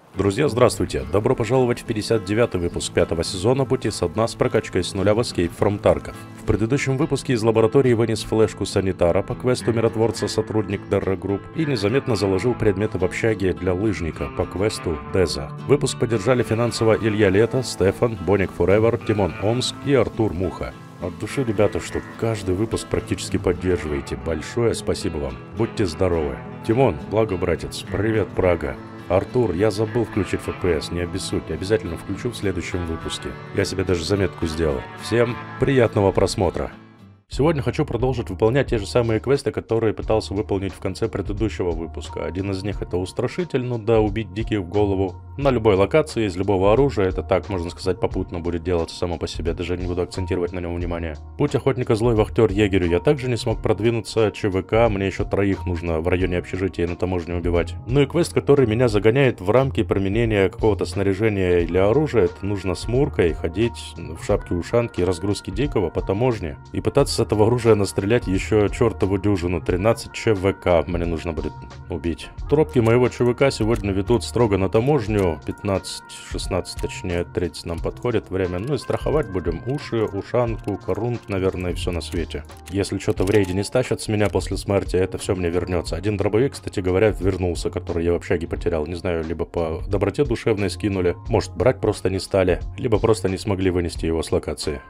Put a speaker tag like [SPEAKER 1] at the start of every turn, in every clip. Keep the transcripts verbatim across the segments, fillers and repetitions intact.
[SPEAKER 1] Друзья, здравствуйте! Добро пожаловать в пятьдесят девятый выпуск пятого сезона «Пути со дна» с прокачкой с нуля в Escape from Tarkov. В предыдущем выпуске из лаборатории вынес флешку санитара по квесту миротворца сотрудник Terra Group и незаметно заложил предметы в общаге для лыжника по квесту Деза. Выпуск поддержали финансово Илья Лето, Стефан, Боник Форевер, Тимон Омск и Артур Муха. От души, ребята, что каждый выпуск практически поддерживаете. Большое спасибо вам. Будьте здоровы. Тимон, благо, братец. Привет, Прага. Артур, я забыл включить эф пи эс, не обессудьте, обязательно включу в следующем выпуске. Я себе даже заметку сделал. Всем приятного просмотра. Сегодня хочу продолжить выполнять те же самые квесты, которые пытался выполнить в конце предыдущего выпуска. Один из них — это устрашитель, ну да, убить диких в голову. На любой локации, из любого оружия, это так, можно сказать, попутно будет делаться само по себе, даже не буду акцентировать на нем внимание. Путь охотника злой вахтер егерю я также не смог продвинуться, ЧВК, мне еще троих нужно в районе общежития на таможне убивать. Ну и квест, который меня загоняет в рамки применения какого-то снаряжения или оружия, это нужно с Муркой ходить в шапке-ушанке и разгрузки дикого по таможне и пытаться с этого оружия настрелять еще чертову дюжину. тринадцать ЧВК мне нужно будет убить. Тропки моего ЧВК сегодня ведут строго на таможню. пятнадцать, шестнадцать, точнее тридцать нам подходит время. Ну и страховать будем уши, ушанку, корунт, наверное, и все на свете. Если что-то в рейде не стащат с меня после смерти, это все мне вернется. Один дробовик, кстати говоря, вернулся, который я в общаге потерял. Не знаю, либо по доброте душевной скинули, может брать просто не стали, либо просто не смогли вынести его с локации.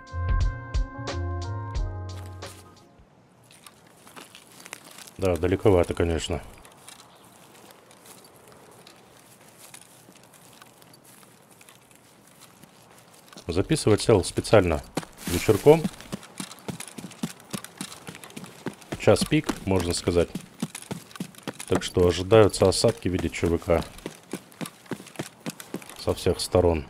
[SPEAKER 1] Да, далековато, конечно. Записывать сел специально вечерком. Час пик, можно сказать. Так что ожидаются осадки в виде ЧВК. Со всех сторон.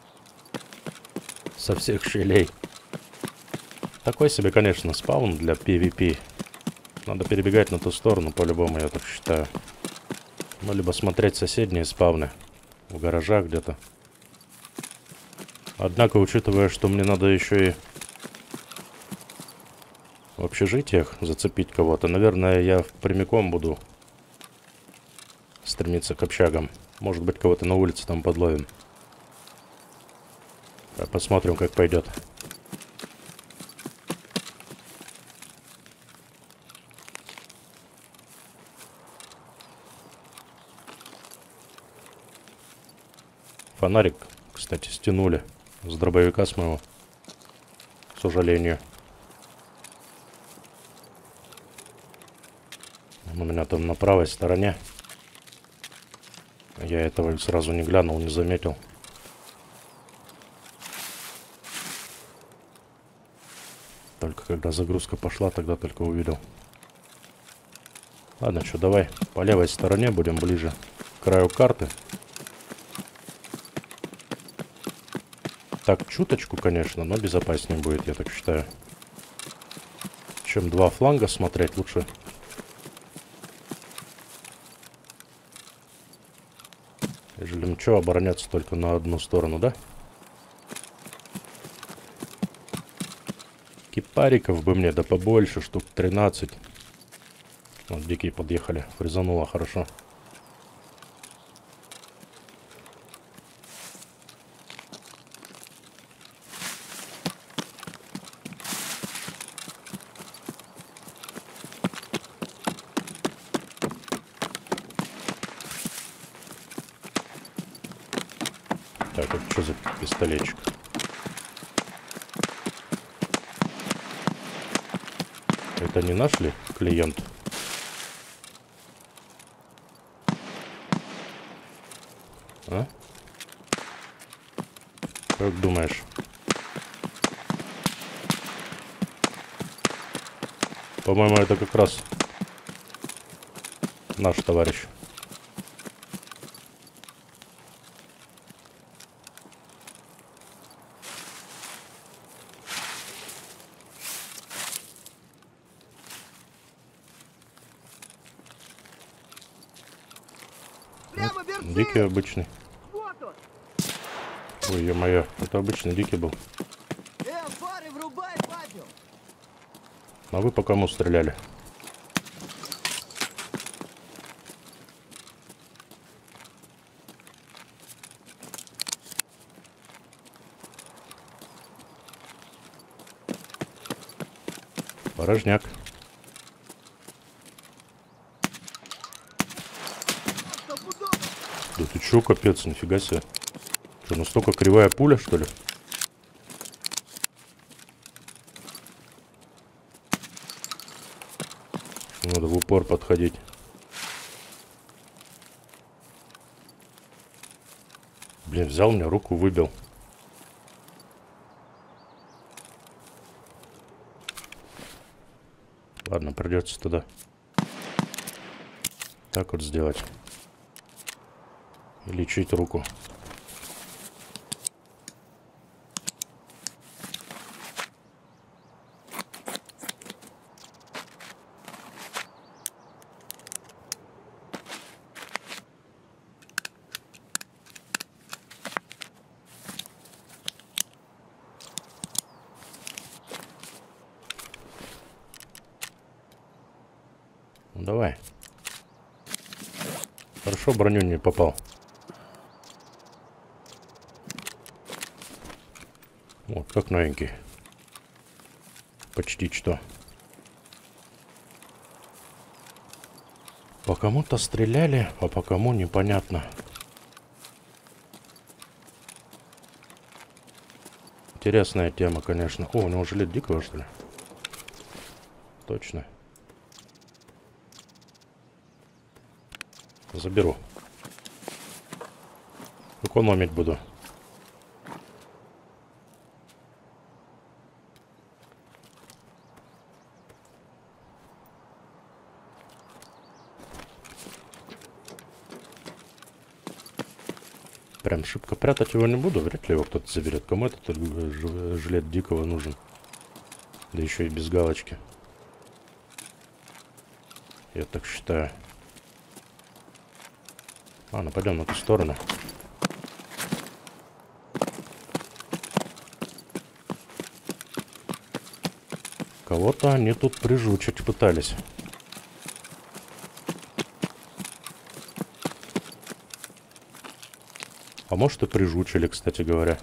[SPEAKER 1] Со всех щелей. Такой себе, конечно, спаун для пи ви пи. Надо перебегать на ту сторону, по-любому, я так считаю. Ну, либо смотреть соседние спавны. В гаражах где-то. Однако, учитывая, что мне надо еще и в общежитиях зацепить кого-то, наверное, я прямиком буду стремиться к общагам. Может быть, кого-то на улице там подловим. Посмотрим, как пойдет. Фонарик, кстати, стянули с дробовика с моего, к сожалению. Он у меня там на правой стороне. Я этого сразу не глянул, не заметил. Только когда загрузка пошла, тогда только увидел. Ладно, что, давай по левой стороне будем ближе к краю карты. Так, чуточку, конечно, но безопаснее будет, я так считаю. Чем два фланга смотреть, лучше. Ежели ну что, обороняться только на одну сторону, да? Кипариков бы мне, да побольше, штук тринадцать. Вот дикие подъехали, фрезануло хорошо. Так, это что за пистолетчик? Это не наш ли клиент? А? Как думаешь? По-моему, это как раз наш товарищ. Дикий обычный. Ой, ё-моё, это обычный дикий был. А вы по кому стреляли? Порожняк. Да ты чё, капец, нифига себе. Что, настолько кривая пуля, что ли? Надо в упор подходить. Блин, взял мне руку, выбил. Ладно, придется туда. Так вот сделать. И лечить руку. Ну, давай. Хорошо, броню не попал. Вот, как новенький. Почти что. По кому-то стреляли, а по кому непонятно. Интересная тема, конечно. О, у него жилет дикого, что ли? Точно. Заберу. Экономить буду. Прям шибко прятать его не буду. Вряд ли его кто-то заберет. Кому этот жилет дикого нужен? Да еще и без галочки. Я так считаю. Ладно, пойдем на ту сторону. Кого-то они тут прижучить пытались. А может и прижучили, кстати говоря.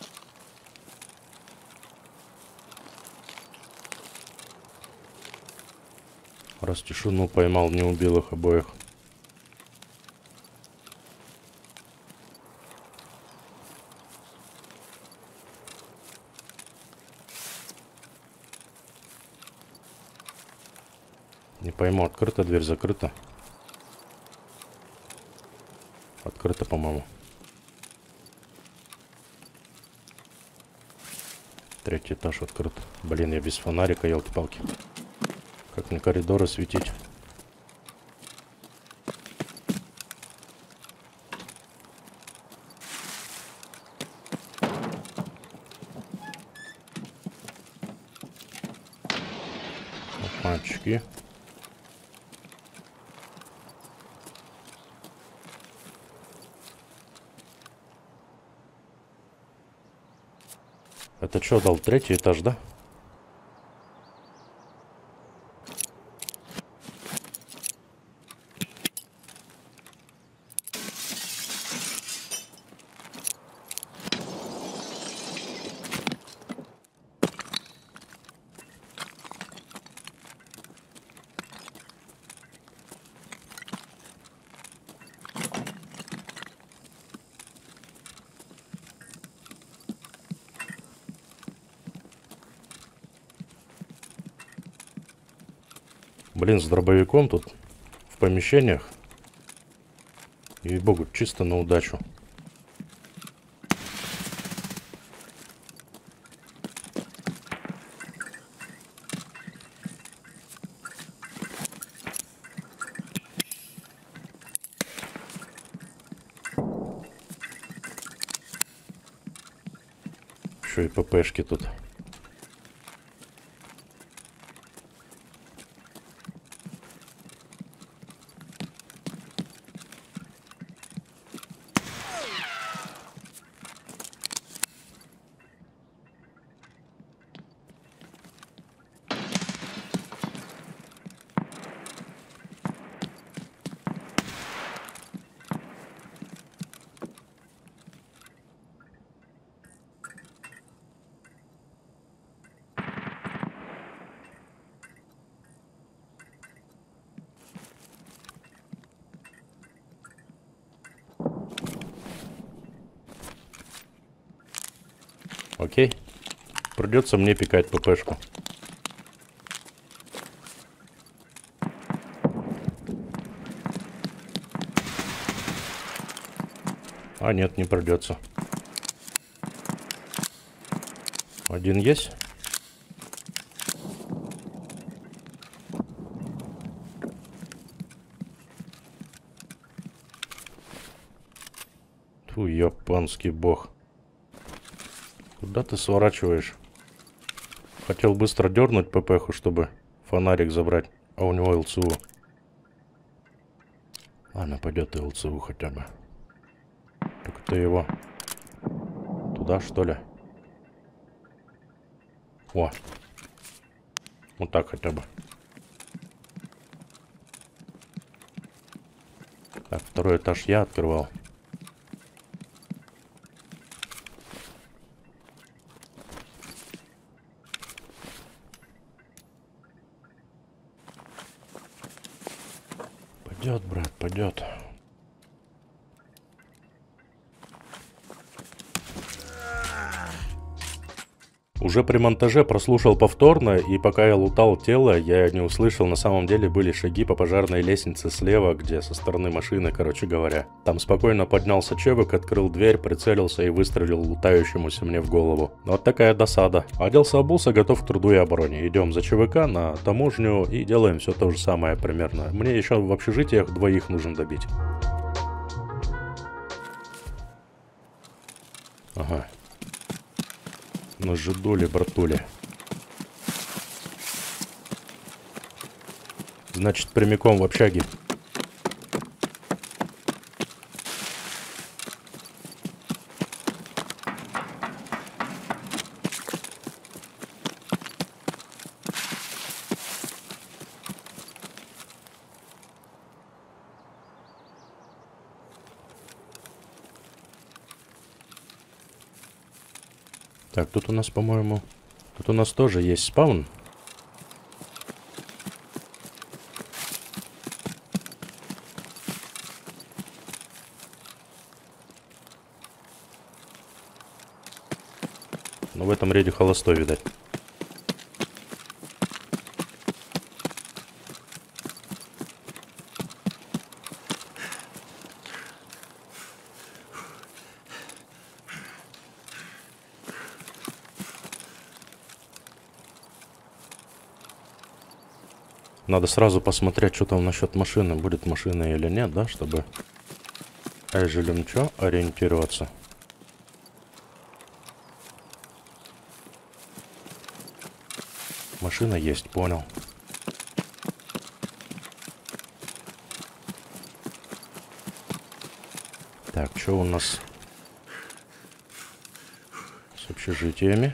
[SPEAKER 1] Раз тишину поймал, не убил их обоих. Не пойму, открыта дверь, закрыта. Открыто, по-моему. Третий этаж открыт. Блин, я без фонарика, елки-палки. Как мне коридоры светить? Мальчики. Это что дал? Третий этаж, да? Блин, с дробовиком тут в помещениях. Ей-богу, чисто на удачу. Еще и ППшки тут. Окей. Придется мне пикать ППшку. А нет, не придется. Один есть? Фу, японский бог. Куда ты сворачиваешь? Хотел быстро дернуть ППху, чтобы фонарик забрать. А у него ЛЦУ. Ладно, пойдет и ЛЦУ хотя бы. Так ты его туда, что ли? О. Вот так хотя бы. Так, второй этаж я открывал. Пойдет, брат, пойдет. Уже при монтаже прослушал повторно, и пока я лутал тело, я не услышал, на самом деле были шаги по пожарной лестнице слева, где со стороны машины, короче говоря. Там спокойно поднялся чевик, открыл дверь, прицелился и выстрелил лутающемуся мне в голову. Вот такая досада. Оделся, обулся, готов к труду и обороне. Идем за ЧВК на таможню и делаем все то же самое примерно. Мне еще в общежитиях двоих нужно добить. Ага. На жидуле, братуле. Значит, прямиком в общаге. Так, тут у нас, по-моему, тут у нас тоже есть спаун. Но в этом рейде холостой, видать. Надо сразу посмотреть, что там насчет машины. Будет машина или нет, да, чтобы эжелем чё ориентироваться. Машина есть, понял. Так, что у нас с общежитиями?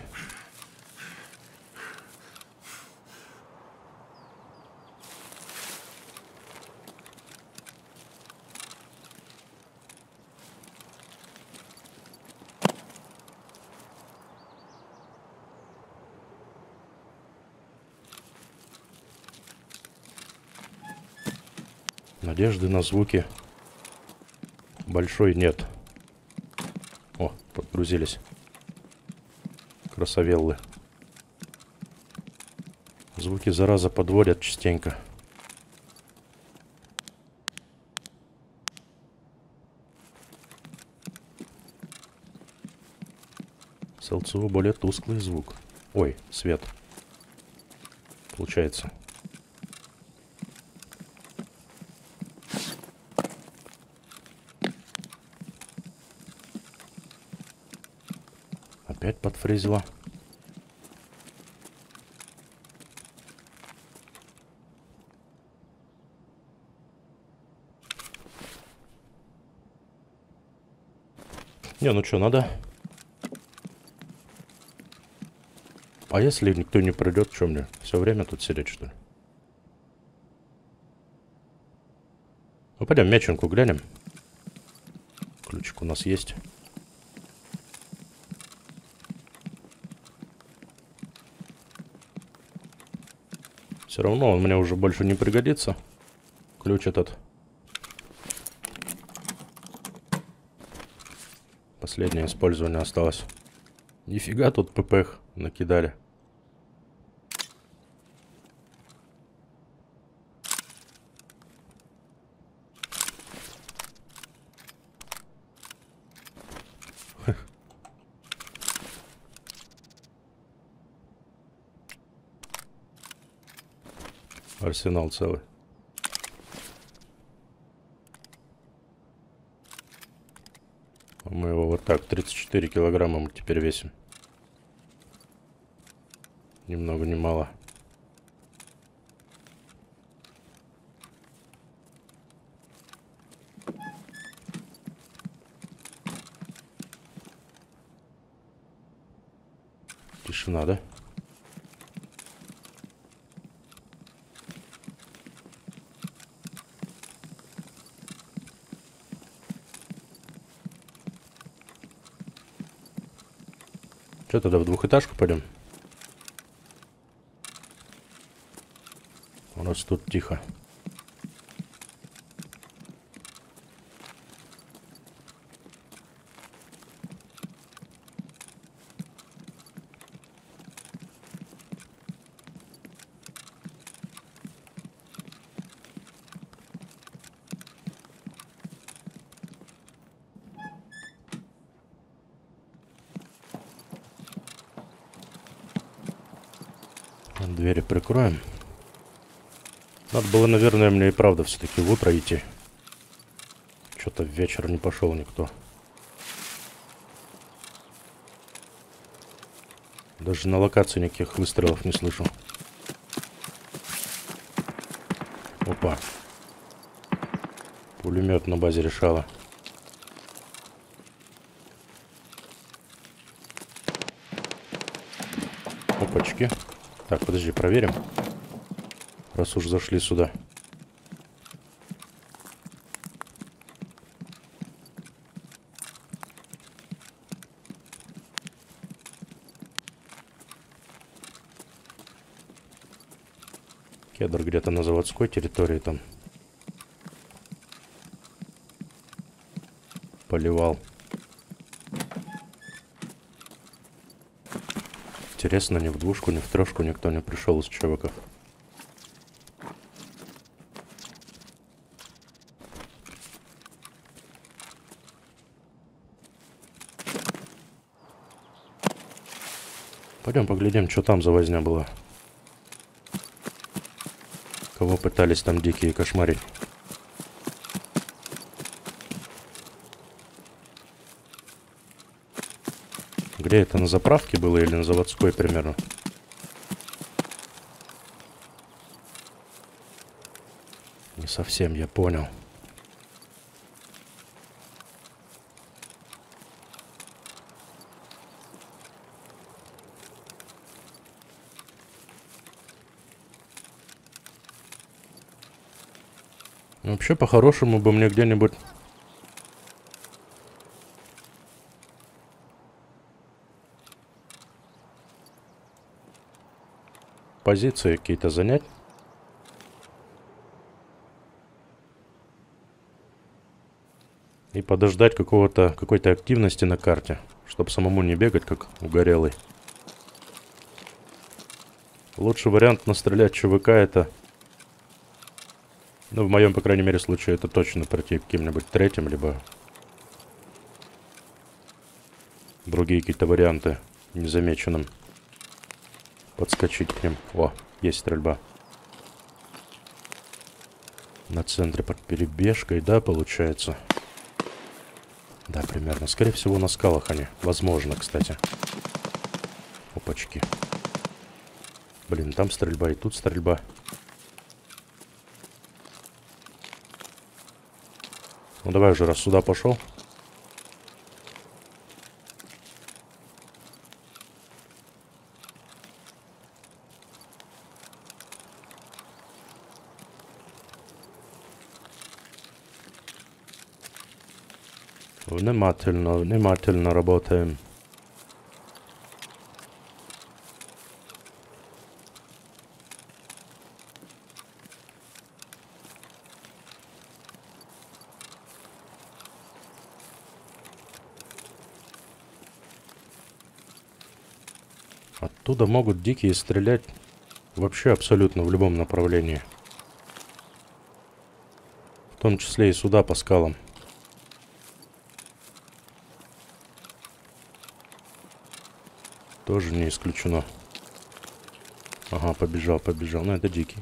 [SPEAKER 1] Надежды на звуки большой нет. О, подгрузились. Красавеллы. Звуки, зараза, подводят частенько. С ЛЦО более тусклый звук. Ой, свет. Получается. Опять подфризило. Не, ну что, надо? А если никто не придет, что мне? Все время тут сидеть, что ли? Ну, пойдем мяченку глянем. Ключик у нас есть. Все равно он мне уже больше не пригодится. Ключ этот. Последнее использование осталось. Нифига тут ППХ накидали. Арсенал целый. Мы его вот так, тридцать четыре килограмма мы теперь весим. Ни много ни мало. Тишина, да? Что, тогда в двухэтажку пойдем? У нас тут тихо. Двери прикроем. Надо было, наверное, мне и правда все-таки в утро идти. Что-то в вечер не пошел никто. Даже на локации никаких выстрелов не слышу. Опа. Пулемет на базе решала. Опачки. Так, подожди, проверим. Раз уж зашли сюда. Кедр где-то на заводской территории там. Поливал. Интересно, ни в двушку, ни в трешку никто не пришел из чуваков. Пойдем поглядим, что там за возня была. Кого пытались там дикие кошмарить. Где это, на заправке было или на заводской примерно? Не совсем я понял. Вообще, по-хорошему бы мне где-нибудь... позиции какие-то занять. И подождать какого-то, какой-то активности на карте, чтобы самому не бегать, как угорелый. Лучший вариант настрелять ЧВК это... Ну, в моем, по крайней мере, случае это точно пройти каким-нибудь третьим, либо... другие какие-то варианты незамеченным. Подскочить к ним. О, есть стрельба. На центре под перебежкой, да, получается? Да, примерно. Скорее всего, на скалах они. Возможно, кстати. Опачки. Блин, там стрельба и тут стрельба. Ну, давай уже, раз сюда пошел. Внимательно, внимательно работаем. Оттуда могут дикие стрелять вообще абсолютно в любом направлении. В том числе и сюда по скалам. Тоже не исключено. Ага, побежал, побежал. Ну, это дикий.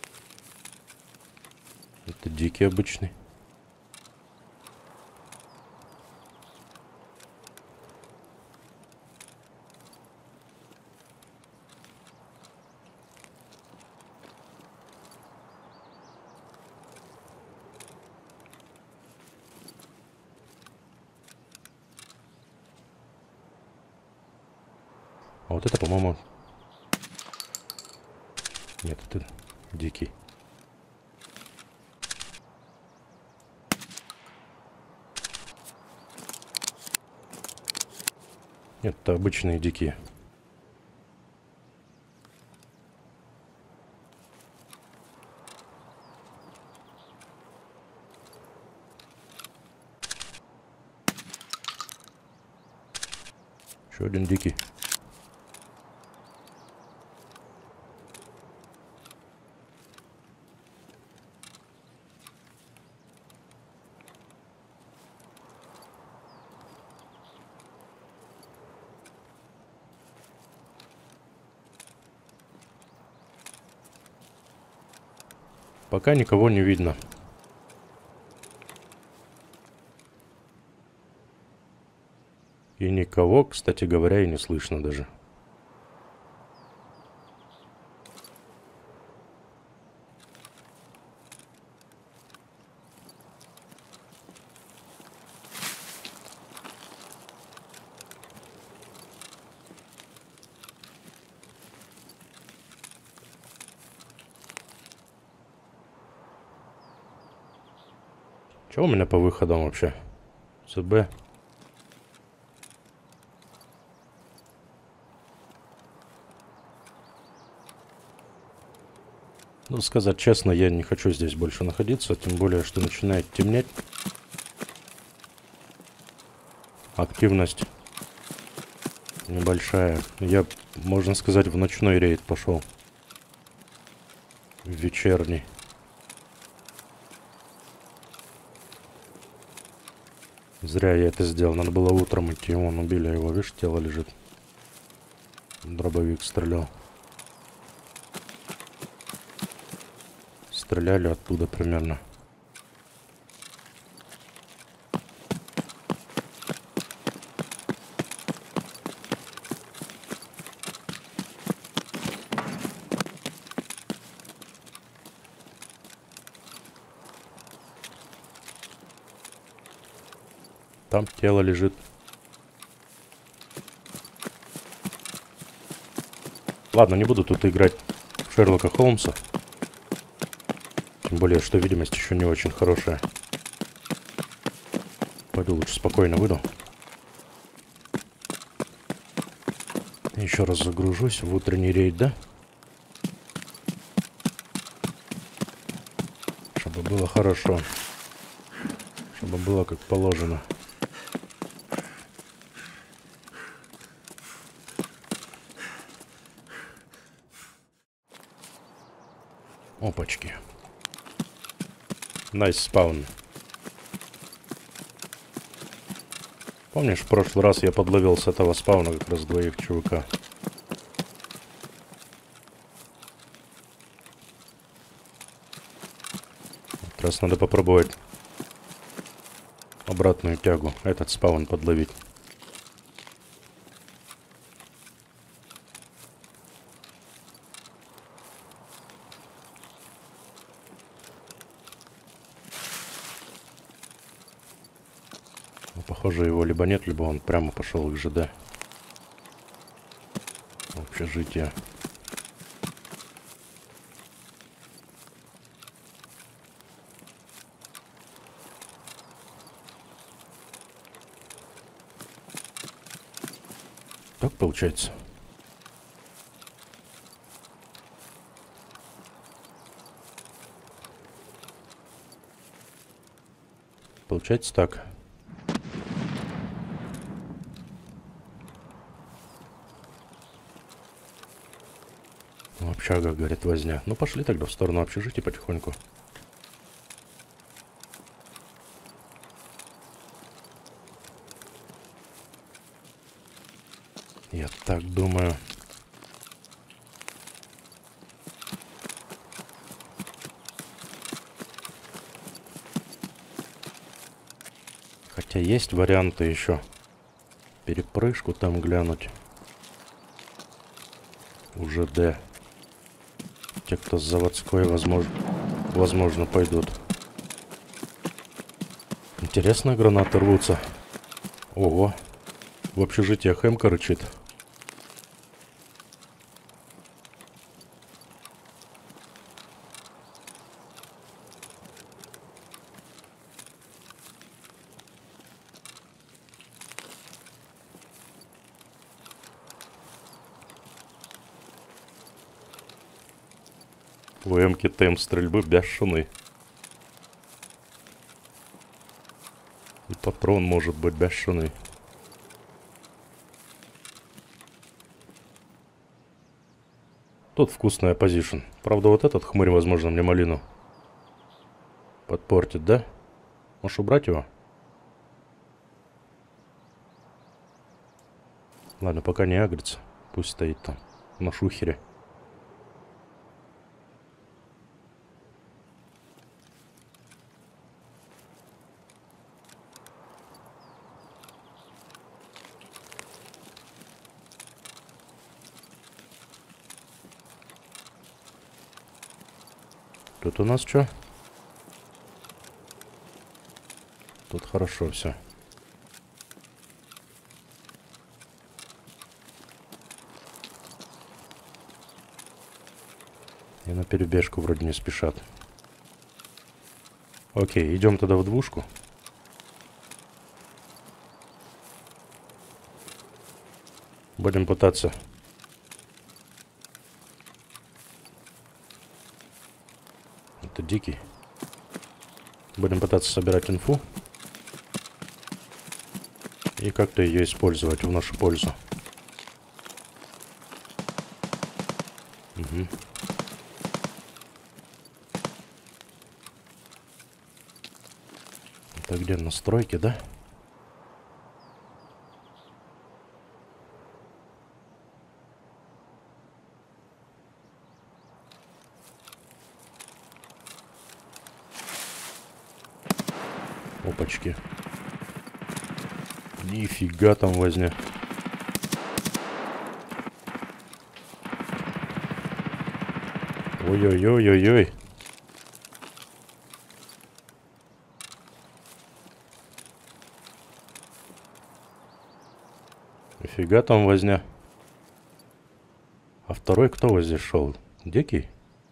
[SPEAKER 1] Это дикий обычный. А вот это, по-моему... Нет, это дикий. Нет, это обычные дикие. Еще один дикий. Пока никого не видно. И никого, кстати говоря, и не слышно даже. Что у меня по выходам вообще? ЦБ. Ну, сказать честно, я не хочу здесь больше находиться, тем более, что начинает темнеть. Активность небольшая. Я, можно сказать, в ночной рейд пошел. В вечерний. Зря я это сделал. Надо было утром идти. Вон, убили его. Видишь, тело лежит. Дробовик стрелял. Стреляли оттуда примерно. Там тело лежит. Ладно, не буду тут играть в Шерлока Холмса. Тем более, что видимость еще не очень хорошая. Пойду лучше спокойно выйду. Еще раз загружусь в утренний рейд, да? Чтобы было хорошо. Чтобы было как положено. Опачки. Найс спаун. Помнишь, в прошлый раз я подловил с этого спауна как раз двоих чувака. Как раз надо попробовать обратную тягу, этот спаун подловить. Похоже, его либо нет, либо он прямо пошел к ЖД. В общежитие. Так получается. Получается так. общага, говорит, возня. Ну, пошли тогда в сторону общежития потихоньку. Я так думаю. Хотя есть варианты еще. Перепрыжку там глянуть. Уже Д. Те, кто с заводской, возможно, возможно, пойдут. Интересно, гранаты рвутся. Ого. В общежитиях Эмка рычит. У Эмки темп стрельбы бешеный. И патрон может быть бешеный. Тут вкусная позишн. Правда, вот этот хмырь, возможно, мне малину подпортит, да? Можешь убрать его? Ладно, пока не агрится. Пусть стоит там, на шухере. Тут у нас что? Тут хорошо все. И на перебежку вроде не спешат. Окей, идем тогда в двушку. Будем пытаться. Это дикий. Будем пытаться собирать инфу. И как-то ее использовать в нашу пользу. Угу. Это где настройки, да? Опачки. Нифига там возня. Ой-ой-ой-ой-ой. Нифига там возня. А второй кто вот здесь шел? Дикий?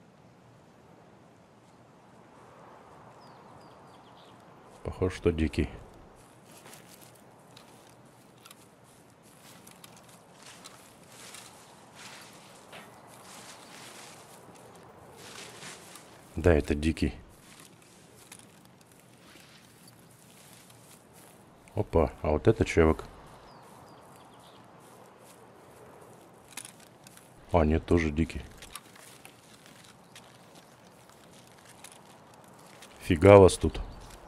[SPEAKER 1] Похоже, что дикий. Да, это дикий. Опа, а вот это чевок. А, нет, тоже дикий. Фига вас тут.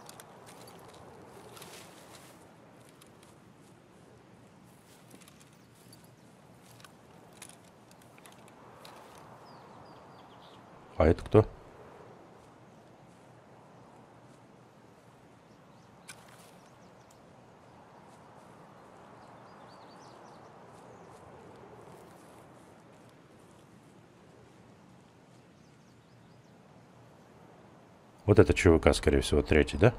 [SPEAKER 1] А это кто? Вот это ЧВК, скорее всего, третий, да?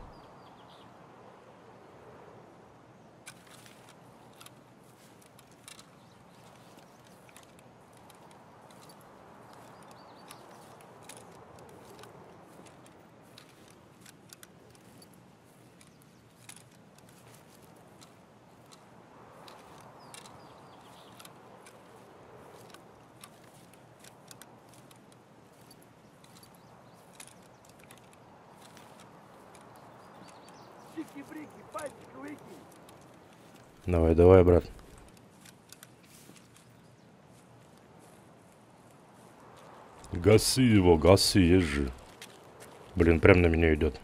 [SPEAKER 1] Давай, давай, брат. Гаси его, гаси, есть же. Блин, прям на меня идет.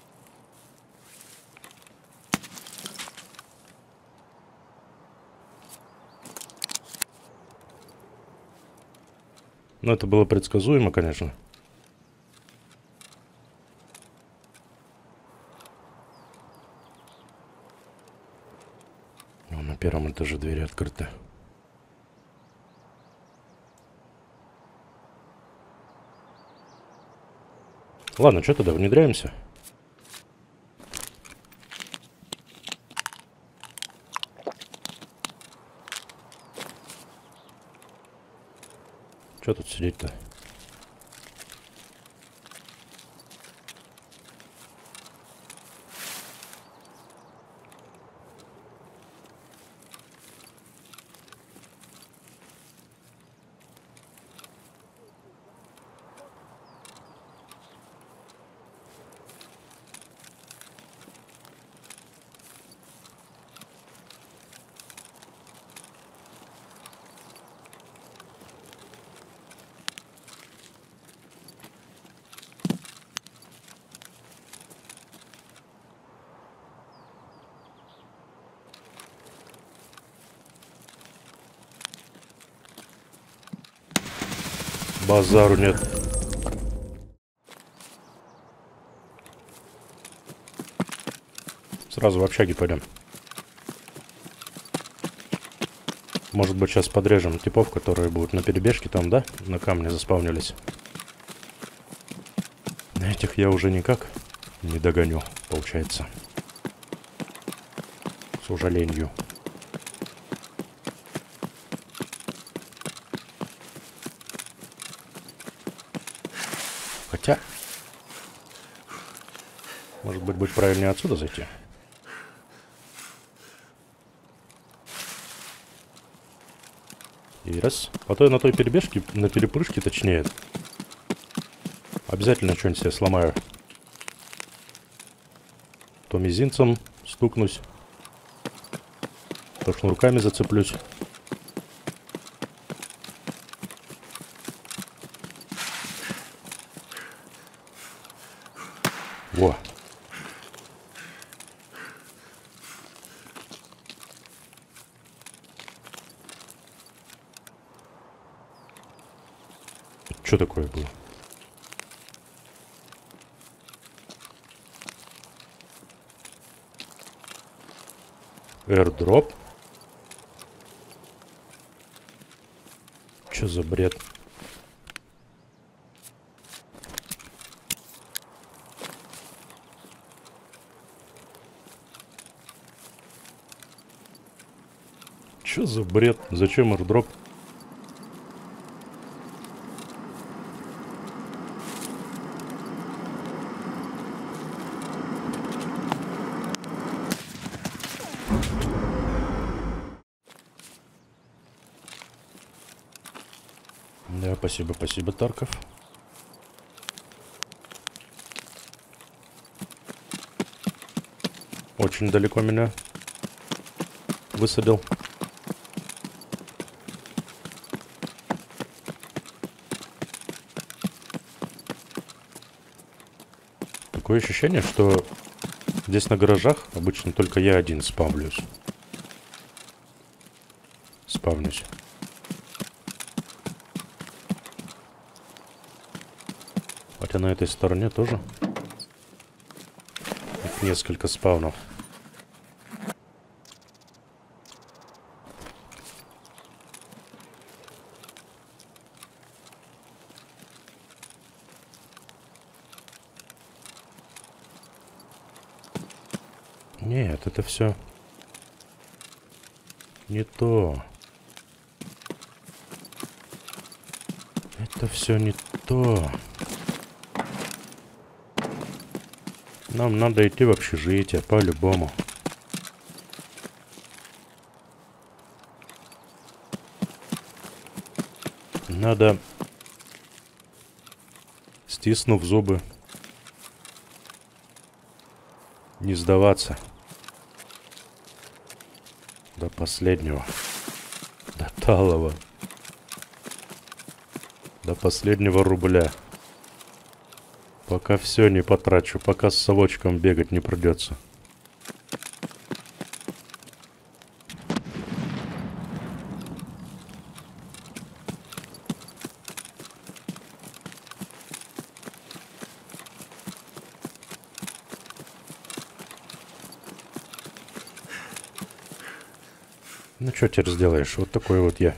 [SPEAKER 1] Ну, это было предсказуемо, конечно. О, на первом этаже двери открыты. Ладно, что тогда, внедряемся? Что тут сидеть-то? Базару нет. Сразу в общаге пойдем. Может быть, сейчас подрежем типов, которые будут на перебежке там, да? На камне заспавнились. Этих я уже никак не догоню, получается. К сожалению. Хотя... Может быть, будет правильнее отсюда зайти? И раз. А то я на той перебежке, на перепрыжке точнее, обязательно что-нибудь себе сломаю. То мизинцем стукнусь, то шнурками зацеплюсь. Во. Что такое было? Airdrop? Что за бред? Что за бред? Зачем airdrop? Да, спасибо, спасибо, Тарков. Очень далеко меня высадил. Такое ощущение, что здесь на гаражах обычно только я один спавнюсь. Спавнюсь. Хотя на этой стороне тоже их несколько спавнов. Нет, это все не то. Это все не то. Нам надо идти в общежитие, по-любому. Надо, стиснув зубы, не сдаваться до последнего, до талого. До последнего рубля. Пока все не потрачу, пока с совочком бегать не придется. Ну что теперь сделаешь? Вот такой вот я.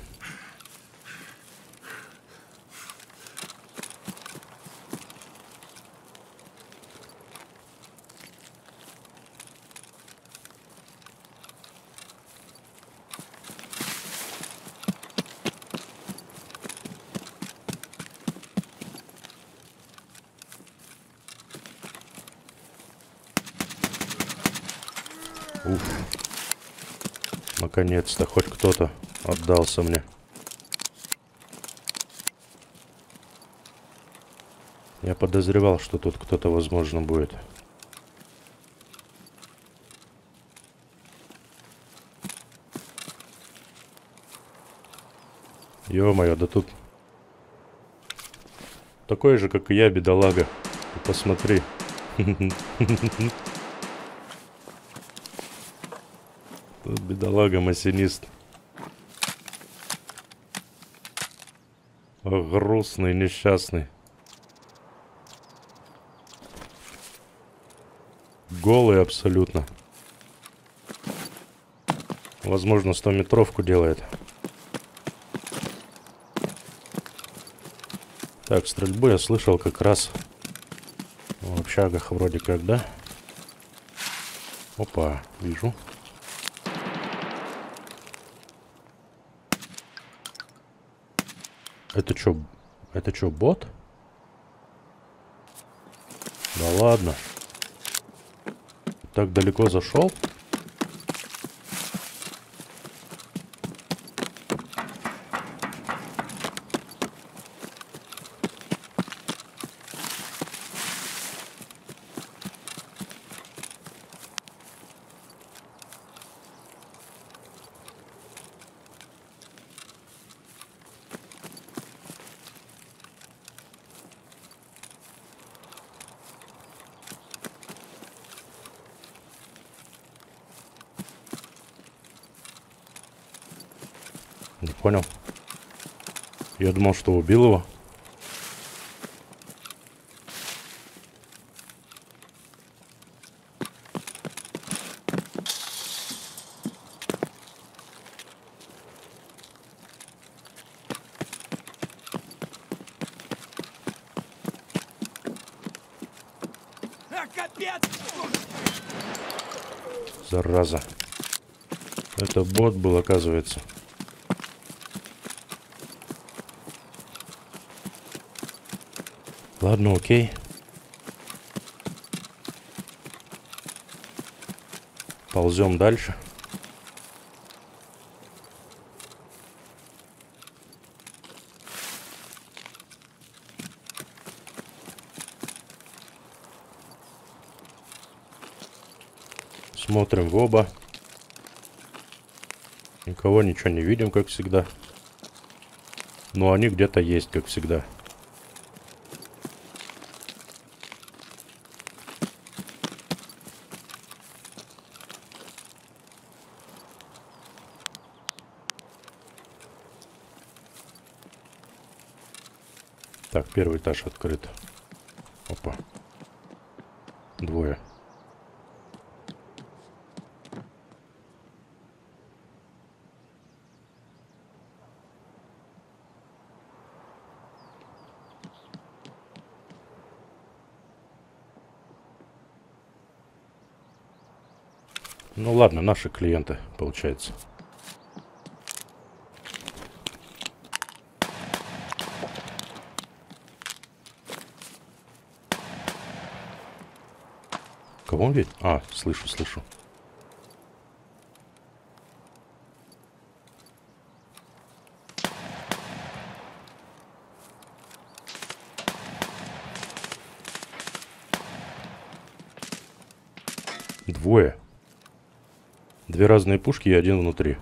[SPEAKER 1] Уф. Наконец-то хоть кто-то отдался мне. Я подозревал, что тут кто-то, возможно, будет. Ё-моё, да тут такой же, как и я, бедолага. Ты посмотри. Тут бедолага-массинист. Ох, грустный, несчастный. Голый абсолютно. Возможно, стометровку делает. Так, стрельбу я слышал как раз в общагах вроде как, да? Опа, вижу. Это чё? Это чё, бот? Да ладно. Так далеко зашел? Не понял. Я думал, что убил его. Зараза. Это бот был, оказывается. Ладно, окей. Ползем дальше. Смотрим в оба. Никого, ничего не видим, как всегда. Но они где-то есть, как всегда. Так, первый этаж открыт. Опа. Двое. Ну ладно, наши клиенты, получается. Кого он видит? А, слышу, слышу. Двое. Две разные пушки и один внутри.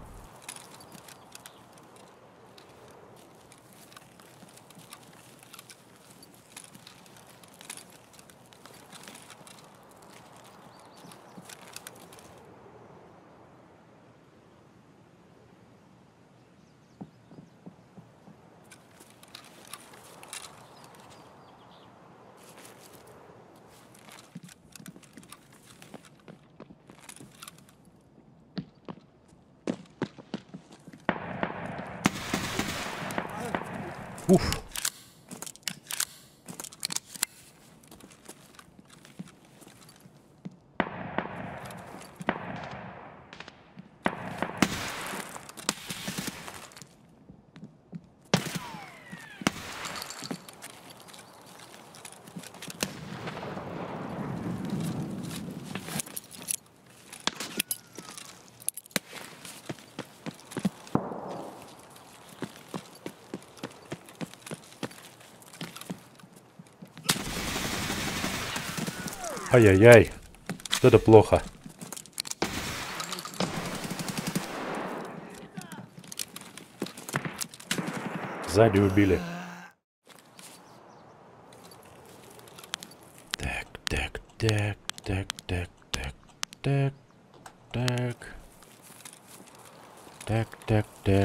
[SPEAKER 1] Уф. Ай-яй-яй. Что это плохо. Сзади убили. Так, так, так, так, так, так, так, так. Так, так, так.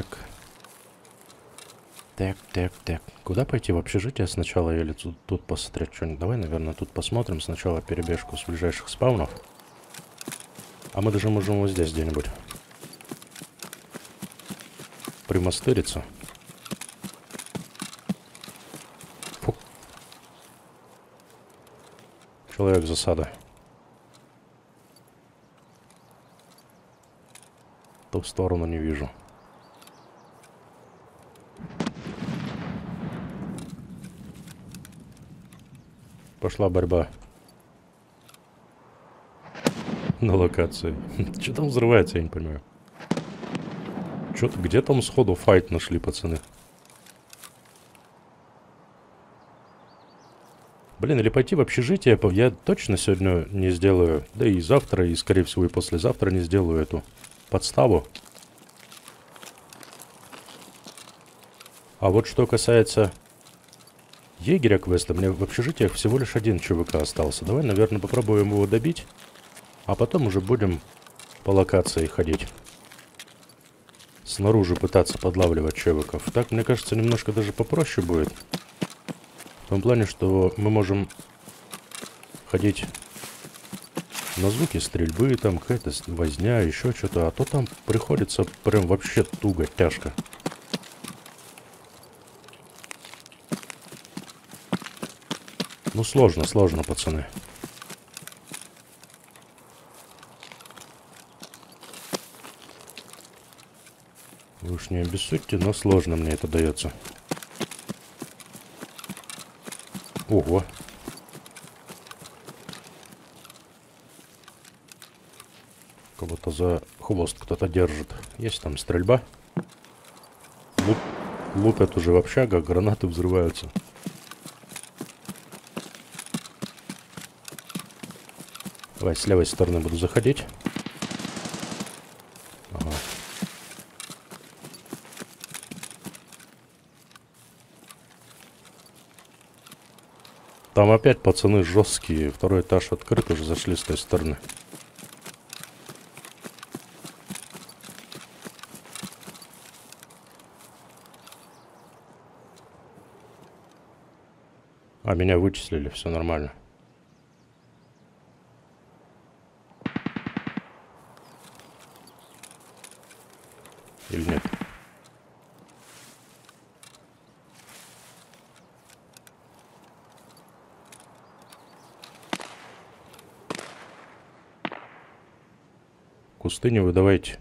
[SPEAKER 1] Так, так, так. Куда пойти? В общежитие сначала или тут, тут посмотреть что-нибудь? Давай, наверное, тут посмотрим. Сначала перебежку с ближайших спаунов. А мы даже можем вот здесь где-нибудь примастыриться. Фу. Человек засада. Ту сторону не вижу. Пошла борьба на локации. Что там взрывается, я не понимаю. Что-то где там сходу файт нашли, пацаны? Блин, или пойти в общежитие. Я точно сегодня не сделаю. Да и завтра, и скорее всего и послезавтра не сделаю эту подставу. А вот что касается егеря квеста, мне в общежитиях всего лишь один ЧВК остался. Давай, наверное, попробуем его добить. А потом уже будем по локации ходить. Снаружи пытаться подлавливать ЧВКов. Так, мне кажется, немножко даже попроще будет. В том плане, что мы можем ходить на звуки стрельбы, там какая-то возня, еще что-то. А то там приходится прям вообще туго, тяжко. Ну, сложно, сложно, пацаны. Вы уж не обессудьте, но сложно мне это дается. Ого. Кого-то за хвост кто-то держит. Есть там стрельба. Луп, лупят уже в общагах, гранаты взрываются. Давай с левой стороны буду заходить. Ага. Там опять пацаны жесткие. Второй этаж открыт, уже зашли с той стороны. А меня вычислили, все нормально. Или нет? Кусты не выдавайте.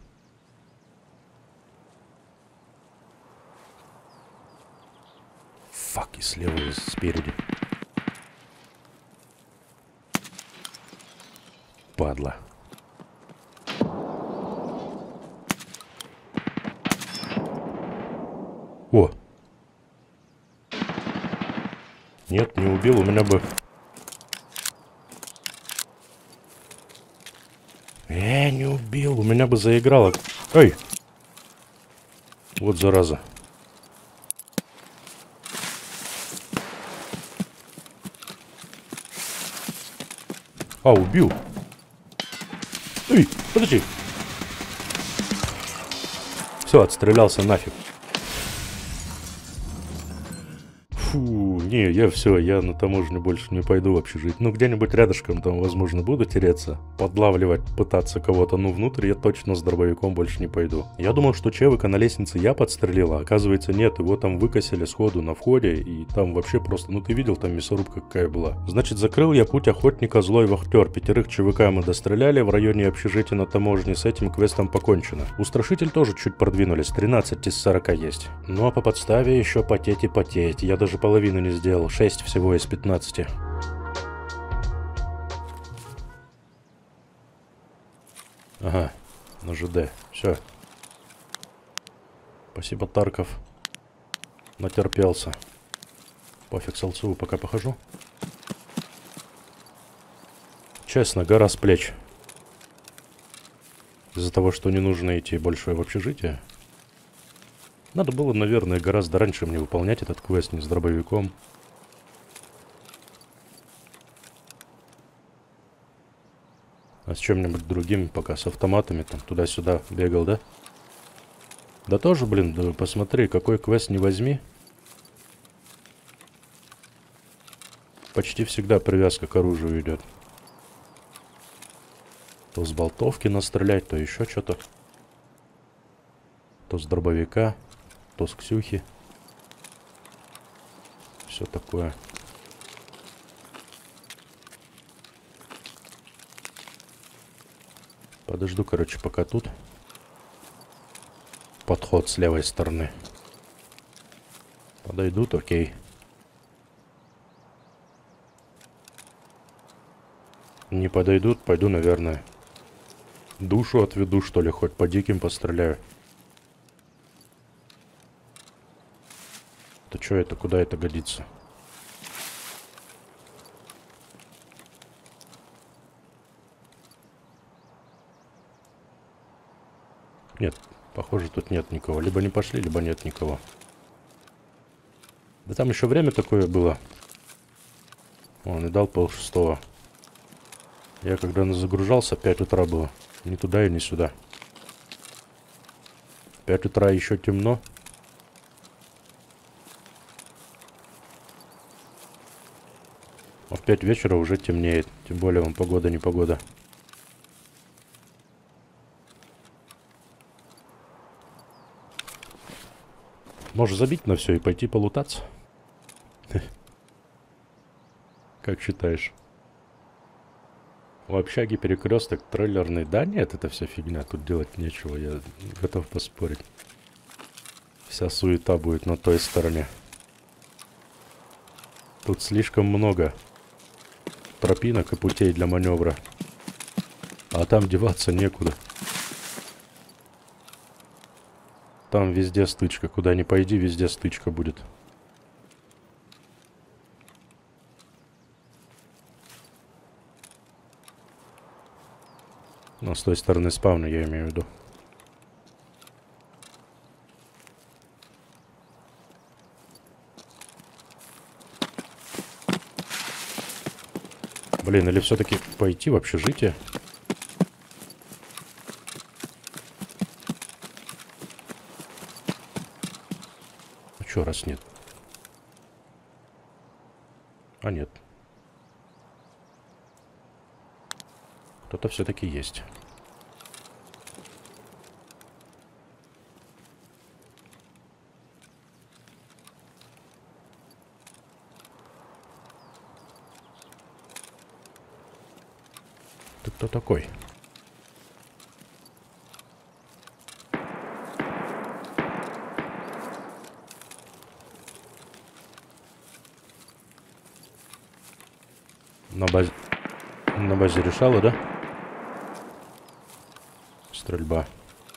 [SPEAKER 1] Фак, и слева, и спереди. Падла. О! Нет, не убил, у меня бы... Э, не убил, у меня бы заиграло. Эй! Вот зараза. А, убил. Эй, подожди. Все, отстрелялся нафиг. Фу, не, я все, я на таможню больше не пойду вообще жить. Ну, где-нибудь рядышком там, возможно, буду тереться, подлавливать, пытаться кого-то, но внутрь я точно с дробовиком больше не пойду. Я думал, что Чевика на лестнице я подстрелил, а оказывается нет, его там выкосили сходу на входе, и там вообще просто, ну ты видел, там мясорубка какая была. Значит, закрыл я путь охотника злой вахтер, пятерых ЧВК мы достреляли, в районе общежития на таможне с этим квестом покончено. Устрашитель тоже чуть продвинулись, тринадцать из сорока есть. Ну а по подставе еще потеть и потеть, я даже половину не сделал, шесть всего из пятнадцати. Ага, на ЖД, все. Спасибо, Тарков. Натерпелся. Пофиг, с ЛЦУ пока похожу. Честно, гора с плеч. Из-за того, что не нужно идти больше в общежитие. Надо было, наверное, гораздо раньше мне выполнять этот квест не с дробовиком. А с чем-нибудь другим, пока с автоматами там туда-сюда бегал, да? Да тоже, блин, да посмотри, какой квест не возьми. Почти всегда привязка к оружию идет. То с болтовки настрелять, то еще что-то. То с дробовика, то с Ксюхи. Все такое. Подожду, короче, пока тут. Подход с левой стороны. Подойдут, окей. Не подойдут, пойду, наверное. Душу отведу, что ли, хоть по диким постреляю. Да что это, куда это годится? Нет, похоже, тут нет никого. Либо не пошли, либо нет никого. Да там еще время такое было. Он и дал полшестого. Я когда загружался, пять утра было. Ни туда и ни сюда. пять утра еще темно. А в пять вечера уже темнеет. Тем более вам погода не погода. Можешь забить на все и пойти полутаться? Как считаешь? В общаге перекресток трейлерный. Да нет, это вся фигня. Тут делать нечего. Я готов поспорить. Вся суета будет на той стороне. Тут слишком много тропинок и путей для маневра. А там деваться некуда. Там везде стычка. Куда ни пойди, везде стычка будет. Ну, с той стороны спавна, я имею в виду. Блин, или все-таки пойти в общежитие? А чё, раз нет? А нет. Кто-то все-таки есть. Ты кто такой? На базе... На базе решала, да? Стрельба.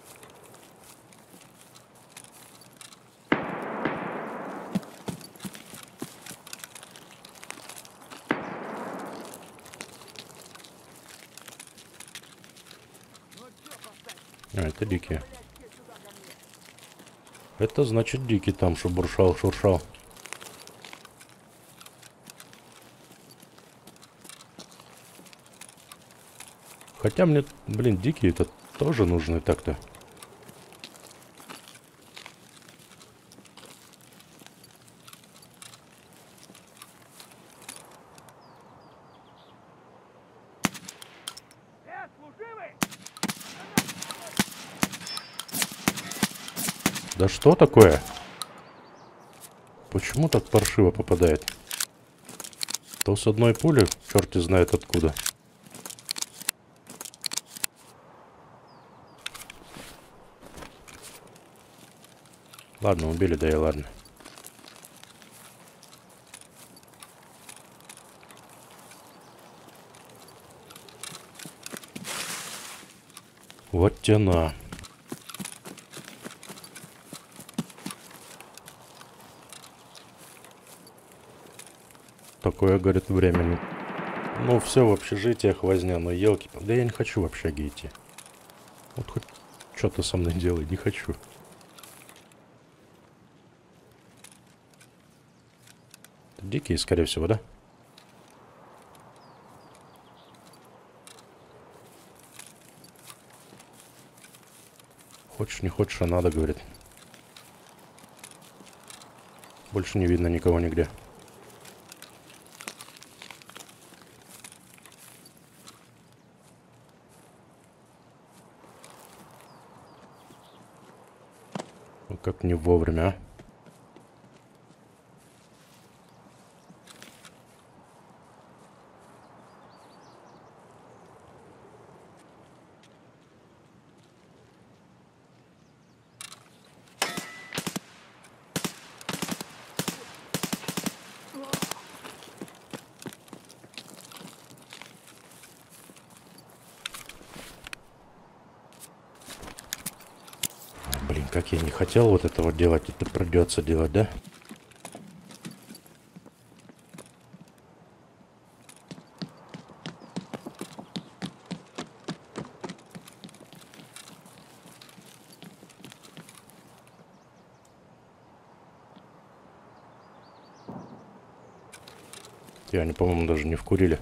[SPEAKER 1] А, это дикие. Это значит дикий там шебуршал, шуршал. Хотя мне, блин, дикие это тоже нужны так-то. Да что такое? Почему так паршиво попадает? То с одной пули, черти знает откуда. Ладно, убили, да и ладно. Вот тяна. Такое, говорит, время. Ну, все в общежитиях возня, но елки. Да я не хочу в общаге идти. Вот хоть что-то со мной делай, не хочу. Дикие, скорее всего, да? Хочешь, не хочешь, а надо, говорит. Больше не видно никого нигде. Ну, как не вовремя, а? Блин, как я не хотел вот этого делать, это придется делать, да? И они, по-моему, даже не вкурили.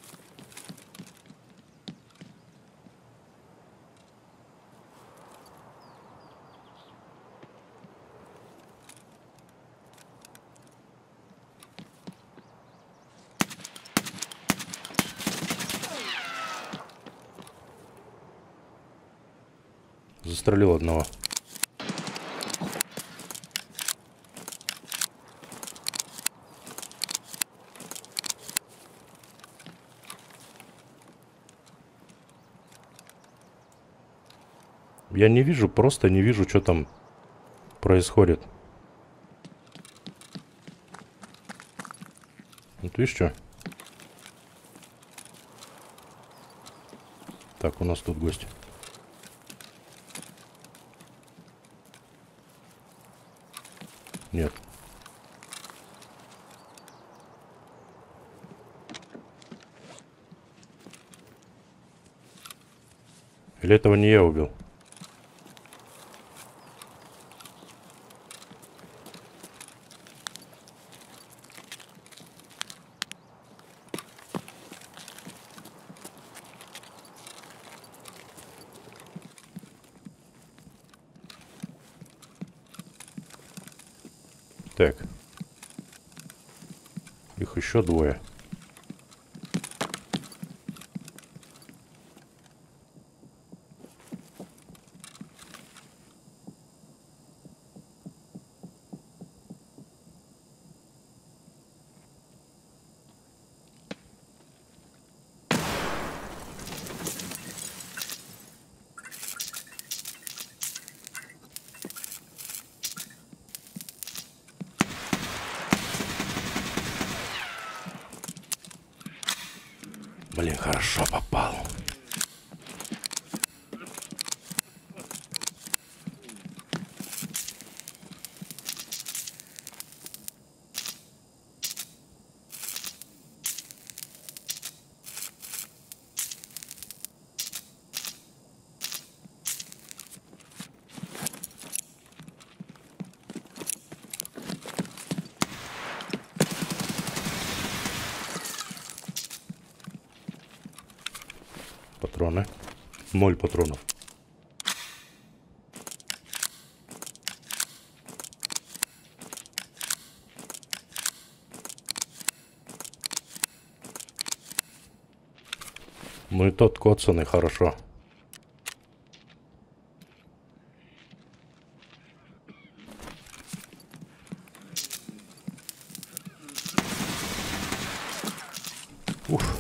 [SPEAKER 1] Застрелил одного. Я не вижу, просто не вижу, что там происходит. Вот видишь, что? Так, у нас тут гость. Нет. Или этого не я убил? Так. Их еще двое. Блин, хорошо попал. Патроны. Ноль патронов. Ну и тот коцаный хорошо. Уф.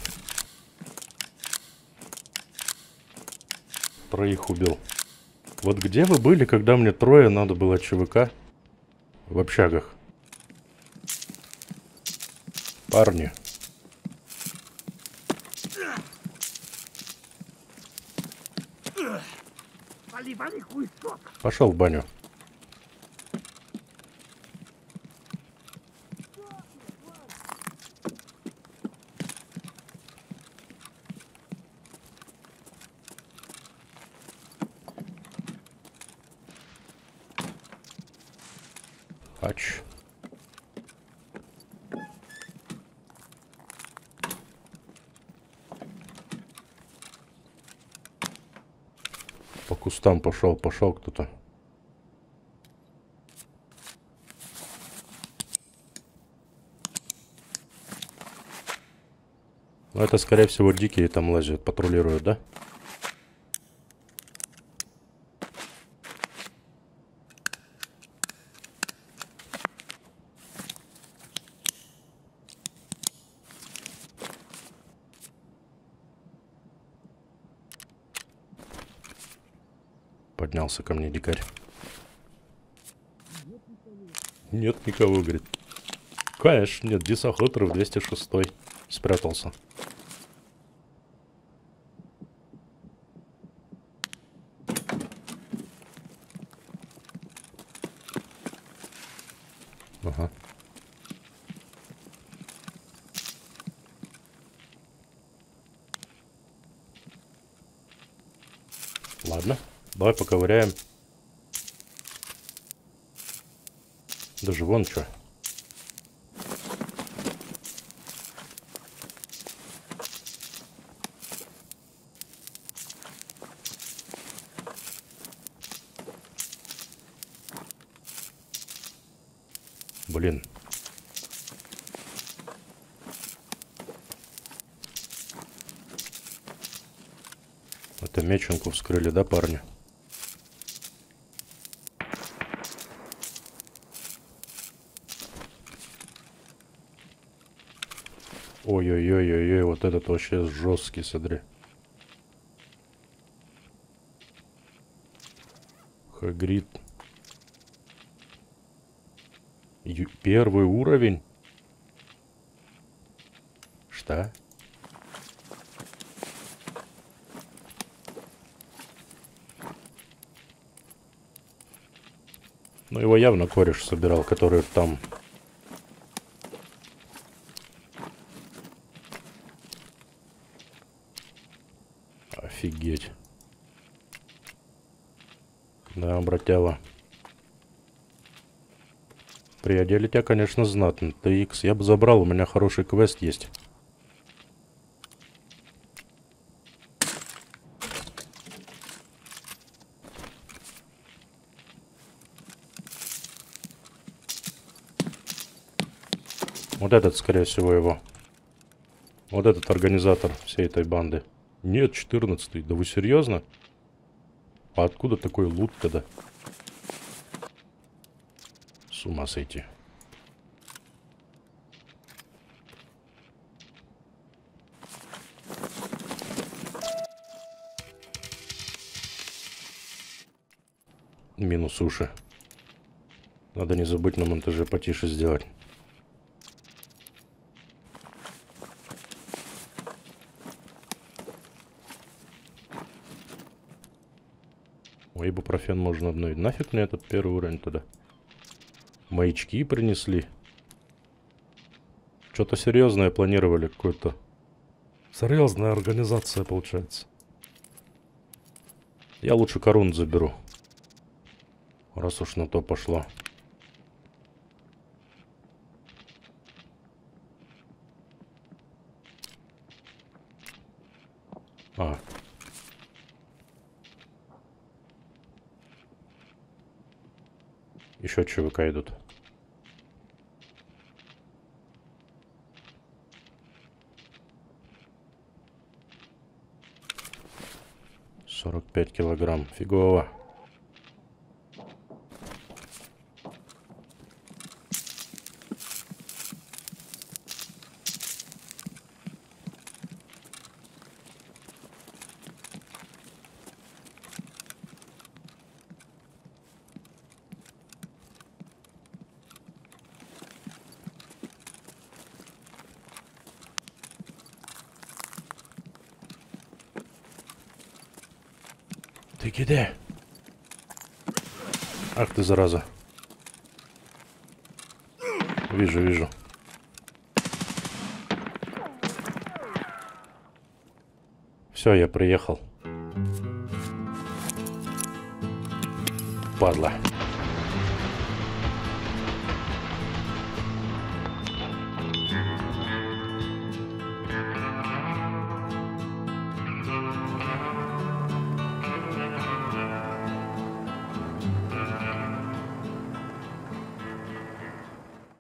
[SPEAKER 1] Троих убил. Вот где вы были, когда мне трое надо было ЧВК в общагах? Парни. Пошел в баню. Ач. По кустам пошел, пошел кто-то. Ну, это, скорее всего, дикие там лазят, патрулируют, да? Поднялся ко мне дикарь. Нет никого, говорит. Конечно, нет, дисохотров двести шестой спрятался. Ага. Ладно, давай поковыряем. Даже вон что. Блин. Это меченку вскрыли, да, парни? Ой-ой-ой-ой-ой, вот этот вообще жесткий, смотри. Хагрид. Ю- Первый уровень? Что? Ну, его явно кореш собирал, который там... Офигеть. Да, братява. Приодели тебя, конечно, знатно. тэ икс я бы забрал, у меня хороший квест есть. Вот этот, скорее всего, его. Вот этот организатор всей этой банды. Нет, четырнадцатый. Да вы серьезно? А откуда такой лут тогда? С ума сойти. Минус уши. Надо не забыть на монтаже потише сделать. Ой, ибупрофен можно обновить. Нафиг мне этот первый уровень туда? Маячки принесли. Что-то серьезное планировали, какое-то. Серьезная организация получается. Я лучше корун заберу. Раз уж на то пошло. А. Еще ЧВК идут. сорок пять килограмм. Фигово. Ты где? Ах ты, зараза. Вижу, вижу. Все, я приехал. Падла.